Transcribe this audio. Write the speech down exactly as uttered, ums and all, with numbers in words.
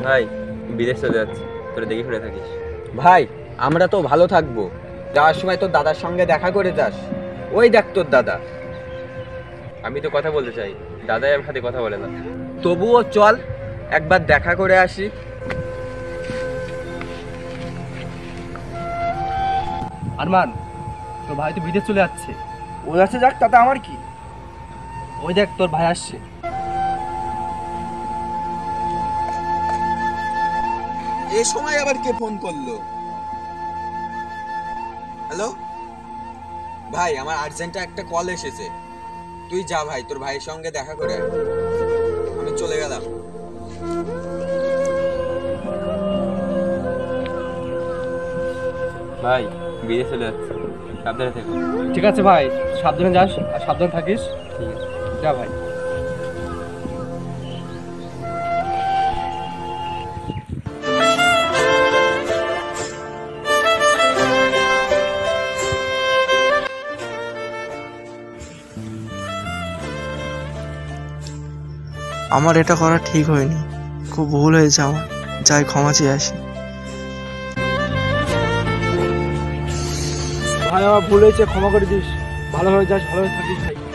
ভাই বিদেশ চলে যাচ্ছি, তোরা দেখে শুনে থাকিস। ভাই আমরা তো ভালো থাকবো, যাওয়ার সময় তোর দাদার সঙ্গে দেখা করে যাস। ওই দেখ তোর দাদা। আমি তো কথা বলতে চাই, দাদাই আমার সাথে কথা বলে না। তবুও চল একবার দেখা করে আসি। আরমান, তোর ভাই তো বিদেশ চলে যাচ্ছে। ওই আছে যাক, তাতে আমার কি? ওই দেখ তোর ভাই আসছে। এই সময় আবার কে ফোন করলো? হ্যালো ভাই, আমার আর্জেন্ট একটা কল এসেছে। তুই যা ভাই, তোর ভাইয়ের সঙ্গে দেখা করে আয়। আমি চলে গেলাম। ভাই বিদেশ চলে যাচ্ছে, সাবধানে থেকো। ঠিক আছে ভাই, সাবধানে যাস আর সাবধানে থাকিস। ঠিক আছে, যা ভাই। আমার এটা করা ঠিক হয়নি, খুব ভুল হয়েছে আমার। যাই ক্ষমা চেয়ে আসি। ভাই আমার ভুল হয়েছে, ক্ষমা করে দিস। ভালোভাবে যাস, ভালোভাবে থাকিস ভাই।